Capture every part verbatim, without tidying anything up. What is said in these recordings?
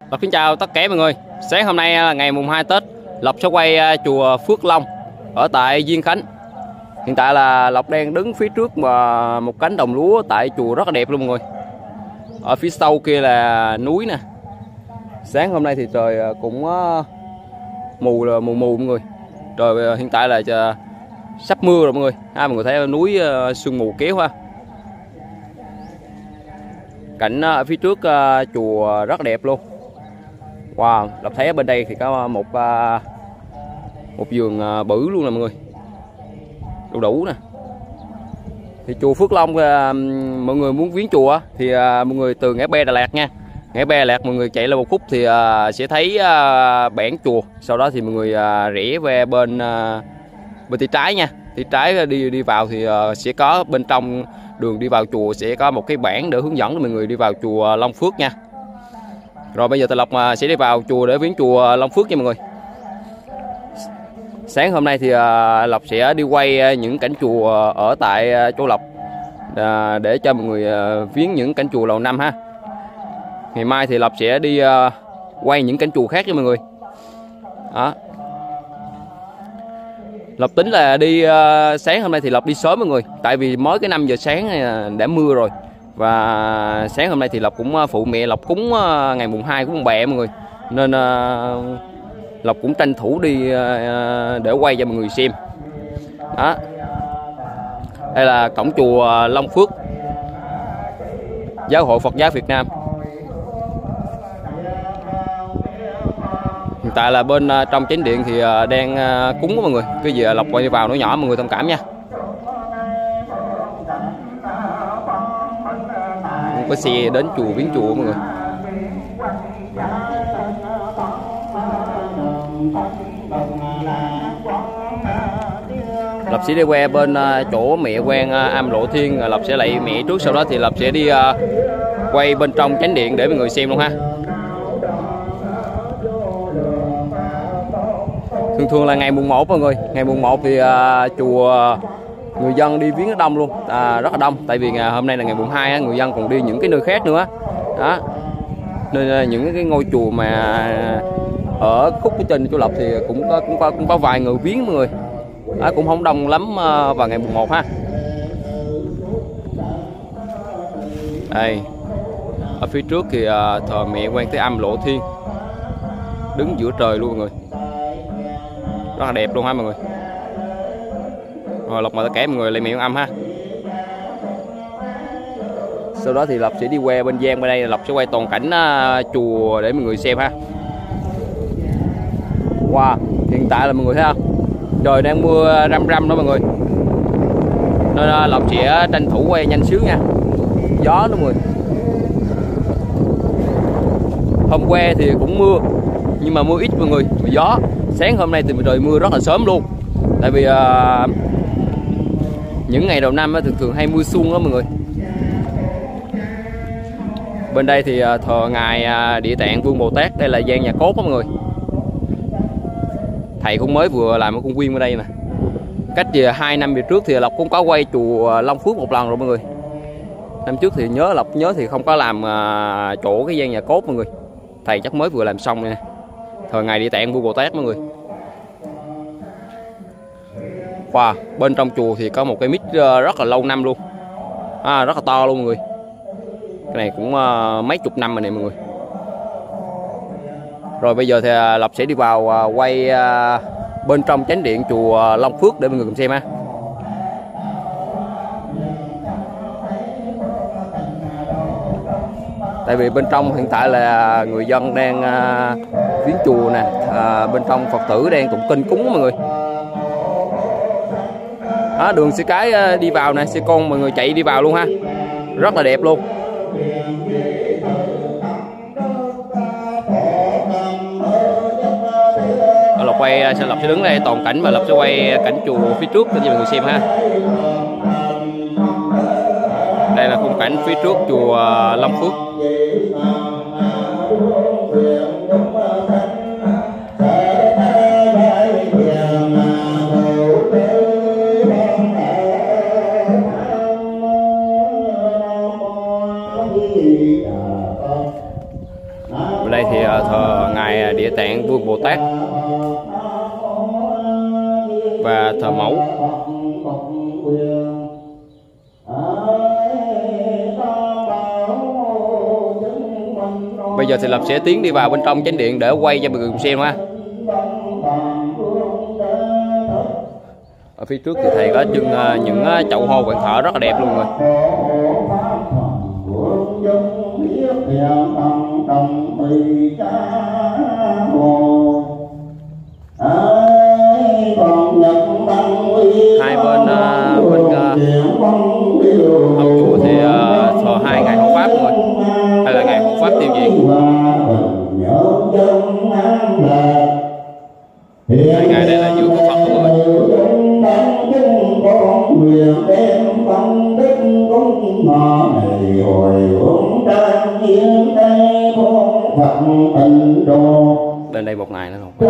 Lộc kính chào tất cả mọi người. Sáng hôm nay là ngày mùng hai Tết, Lộc sẽ quay chùa Phước Long ở tại Diên Khánh. Hiện tại là Lộc đang đứng phía trước mà một cánh đồng lúa tại chùa rất là đẹp luôn mọi người. Ở phía sau kia là núi nè. Sáng hôm nay thì trời cũng mù là mù mù mọi người. Trời hiện tại là sắp mưa rồi mọi người. Ha, mọi người thấy núi sương mù kéo ha. Cảnh ở phía trước chùa rất đẹp luôn. Wow, Lộc thấy ở bên đây thì có một một vườn bự luôn nè mọi người, đủ đủ nè. Thì chùa Phước Long, mọi người muốn viếng chùa thì mọi người từ ngã ba Đà Lạt nha, ngã ba Đà Lạt mọi người chạy lên một khúc thì sẽ thấy bảng chùa. Sau đó thì mọi người rẽ về bên bên tay trái nha, tay trái đi đi vào thì sẽ có bên trong đường đi vào chùa sẽ có một cái bảng để hướng dẫn cho mọi người đi vào chùa Long Phước nha. Rồi bây giờ Lộc sẽ đi vào chùa để viếng chùa Long Phước nha mọi người. Sáng hôm nay thì Lộc sẽ đi quay những cảnh chùa ở tại chỗ Lộc để cho mọi người viếng những cảnh chùa đầu năm ha. Ngày mai thì Lộc sẽ đi quay những cảnh chùa khác cho mọi người. Đó. Lộc tính là đi sáng hôm nay thì Lộc đi sớm mọi người, tại vì mới cái năm giờ sáng đã mưa rồi. Và sáng hôm nay thì Lộc cũng phụ mẹ Lộc cúng ngày mùng hai của ông bà mọi người, nên uh, Lộc cũng tranh thủ đi uh, để quay cho mọi người xem. Đó. Đây là cổng chùa Long Phước, Giáo hội Phật giáo Việt Nam. Hiện tại là bên uh, trong chánh điện thì uh, đang uh, cúng đó mọi người. Cái gì Lộc quay đi vào nó nhỏ mọi người thông cảm nha. Có xe đến chùa viếng chùa mọi người. Lộc sẽ đi qua bên chỗ mẹ quan Am Lộ Thiên, Lộc sẽ lại mẹ trước, sau đó thì Lộc sẽ đi quay bên trong chánh điện để mọi người xem luôn ha. Thường thường là ngày mùng một mọi người, ngày mùng một thì chùa người dân đi viếng đông luôn, à, rất là đông, tại vì ngày hôm nay là ngày mùng hai, người dân còn đi những cái nơi khác nữa đó, nên những cái ngôi chùa mà ở khúc ở trên chỗ Lộc thì cũng có cũng có cũng có vài người viếng mọi người, đó, cũng không đông lắm vào ngày mùng một ha. Đây ở phía trước thì thờ mẹ Quan Thế Âm Lộ Thiên, đứng giữa trời luôn mọi người, rất là đẹp luôn ha mọi người. Rồi Lộc mời tất cả mọi người lại miệng âm ha. Sau đó thì Lộc sẽ đi qua bên gian bên đây, Lộc sẽ quay toàn cảnh uh, chùa để mọi người xem ha. Wow, hiện tại là mọi người thấy không? Trời đang mưa răm răm đó mọi người, nên uh, Lộc sẽ tranh thủ quay nhanh xíu nha. Gió đó mọi người. Hôm qua thì cũng mưa, nhưng mà mưa ít mọi người, vì gió. Sáng hôm nay thì trời mưa rất là sớm luôn, tại vì uh, những ngày đầu năm thường thường hay mưa xuân đó mọi người. Bên đây thì thờ ngài Địa Tạng Vương Bồ Tát, đây là gian nhà cốt đó mọi người. Thầy cũng mới vừa làm một công viên ở đây nè. Cách gì hai năm về trước thì Lộc cũng có quay chùa Long Phước một lần rồi mọi người. Năm trước thì nhớ Lộc nhớ thì không có làm chỗ cái gian nhà cốt mọi người. Thầy chắc mới vừa làm xong nè. Thờ ngài Địa Tạng Vương Bồ Tát mọi người. Wow, bên trong chùa thì có một cái mic rất là lâu năm luôn, à, rất là to luôn mọi người. Cái này cũng uh, mấy chục năm rồi nè mọi người. Rồi bây giờ thì uh, Lộc sẽ đi vào uh, quay uh, bên trong chánh điện chùa Long Phước để mọi người cùng xem ha. Tại vì bên trong hiện tại là người dân đang uh, viếng chùa nè, uh, bên trong Phật tử đang tụng kinh cúng mọi người. Đó, đường xe cái đi vào nè, xe con mọi người chạy đi vào luôn ha, rất là đẹp luôn. Lộc quay sẽ Lộc sẽ đứng đây toàn cảnh và Lộc sẽ quay cảnh chùa phía trước cho mọi người xem ha. Đây là khung cảnh phía trước chùa Long Phước. Bên đây thì thì thờ ngài Địa Tạng Vương Bồ Tát và thờ mẫu. Bây giờ thì Lập sẽ tiến đi vào bên trong chánh điện để quay cho mọi người cùng xem ha. Ở phía trước thì thầy có trưng những chậu hoa quảng thọ rất là đẹp luôn rồi. Hai bên uh, bên uh, ông chùa thì uh, thờ hai ngài hộ pháp rồi, hay là ngài hộ pháp tiêu diện. Hai ngài đây là giữa có Phật đúng rồi. Bên đây một ngày nữa không?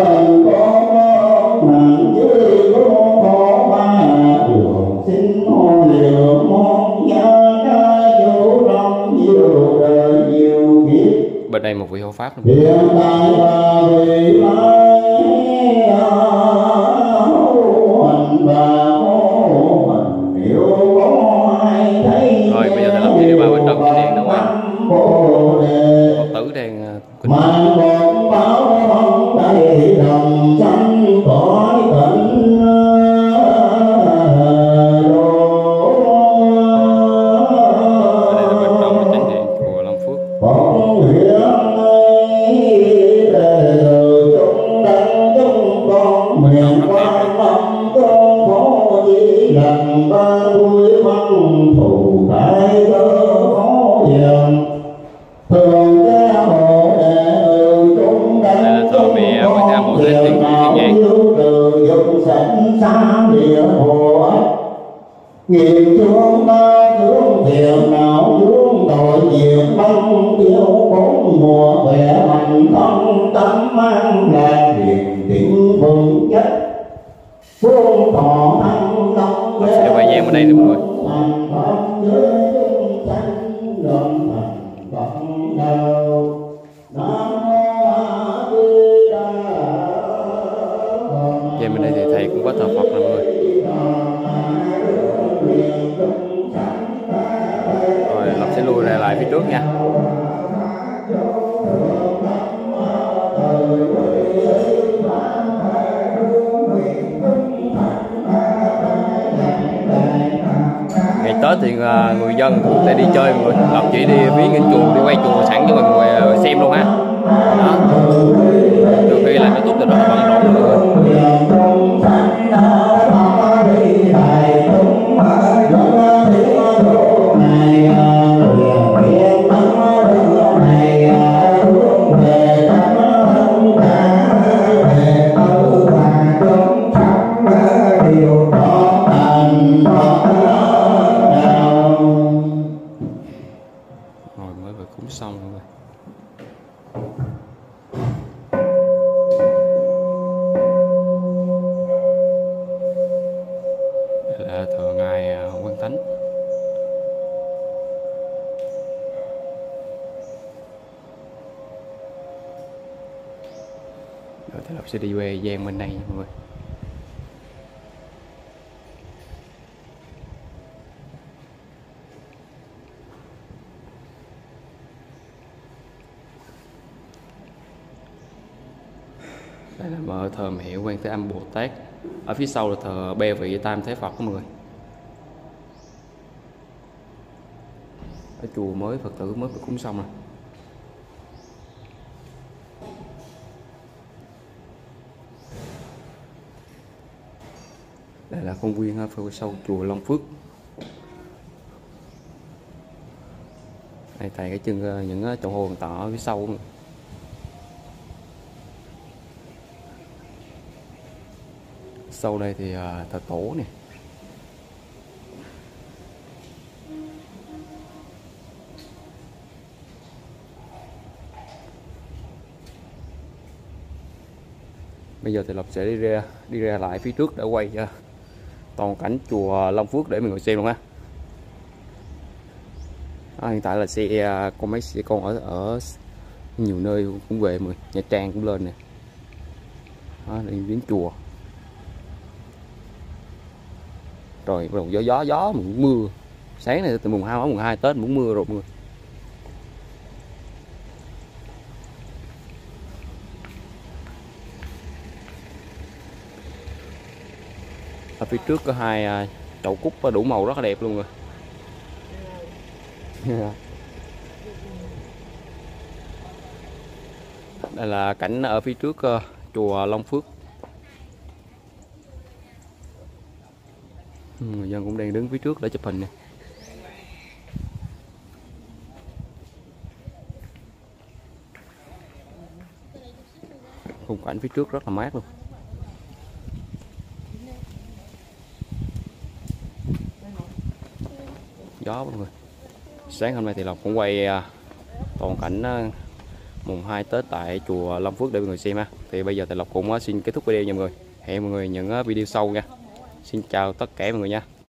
Bên đây một vị hộ pháp nữa. Rồi bây giờ thầy Lập đi vào bên trong chánh điện đâu ạ? Phật tử đang kinh nghiệp chúng ta hướng thiện nào hướng tội nghiệp mong yêu bốn mùa khỏe mạnh thân tâm mang lại niềm tin vững chắc phương thọ thăng long sẽ quay gian ở đây được mọi người. Về bên đây thì thầy cũng có thờ Phật nè mọi người. Rồi Lập sẽ lui lại lại phía trước nha. Ngày Tết thì người dân cũng sẽ đi chơi mọi người. Lập chỉ đi viếng những chùa, đi quay chùa sẵn cho mọi người xem luôn ha. Đó. Từ khi là nó tốt rồi đó bận rộn mọi người. Xong rồi. Đây là thờ ngài Quan Thánh. Rồi thì Lập sẽ đi về gian bên này nha mọi người. Đây là mở thờ mẹ Quan Thế Âm Bồ Tát. Ở phía sau là thờ Be Vị Tam Thế Phật của mọi người. Ở chùa mới Phật tử mới vừa cúng xong rồi. Đây là công viên ở phía sau chùa Long Phước. Đây tại cái chân những chậu hồ tỏ ở phía sau. Sau đây thì uh, thờ tổ nè. Bây giờ thì Lập sẽ đi ra đi ra lại phía trước để quay uh, toàn cảnh chùa Long Phước để mọi người xem luôn ha. Đó, hiện tại là xe uh, con mấy xe con ở ở Nhiều nơi cũng về mọi người, Nha Trang cũng lên nè. Đó, đi đến chùa. Rồi bắt đầu gió gió gió mà cũng mưa. Sáng này từ mùng hai mùng hai Tết cũng mưa rồi mọi người. Ở phía trước có hai chậu cúc đủ màu rất là đẹp luôn rồi. Đây là cảnh ở phía trước uh, chùa Long Phước. Người dân cũng đang đứng phía trước để chụp hình nè. Khung cảnh phía trước rất là mát luôn. Gió mọi người. Sáng hôm nay thì Lộc cũng quay uh, toàn cảnh uh, mùng hai Tết tại chùa Long Phước để mọi người xem ha. Thì bây giờ thì Lộc cũng uh, xin kết thúc video nha mọi người. Hẹn mọi người những uh, video sau nha. Xin chào tất cả mọi người nha.